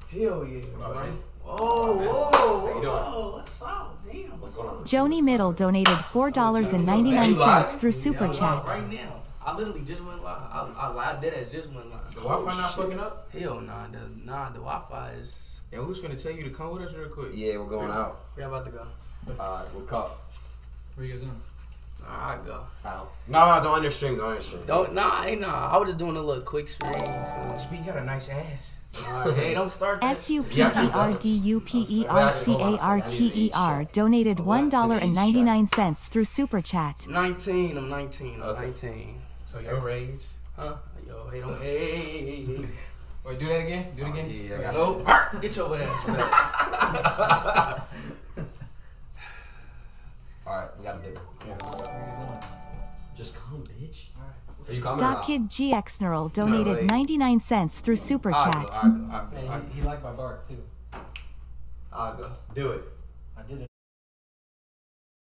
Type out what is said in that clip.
Hell yeah, Alright. Whoa, what's up? Damn, what's going on? Joni Middle donated $4.99 through Super Chat. Right now. I literally just went live. I live dead as just went live. The Wi-Fi not fucking up? Hell nah. The Wi-Fi is... Yeah, who's finna tell you to come with us real quick? Yeah, we're going out. Where y'all about to go? Alright, we'll call. Where you guys going? I go. How? No, don't understream, don't understream. I was just doing a little quick screen. Speed, you got a nice ass. Hey, don't start that. SUPERDUPERTER donated $1.99 through Super Chat. 19. I'm 19. I'm Okay. 19. So your age? Huh? Yo, hey, don't. Hey. Wait, do that again? Do it again? Yeah, Nope. Get your ass back. Alright, we got a dip. Just come, bitch. Are you coming or not? Kid GX Neural donated 99 cents through Super I'll Chat. go. Hey, he liked my bark too. I'll go. Do it. I did it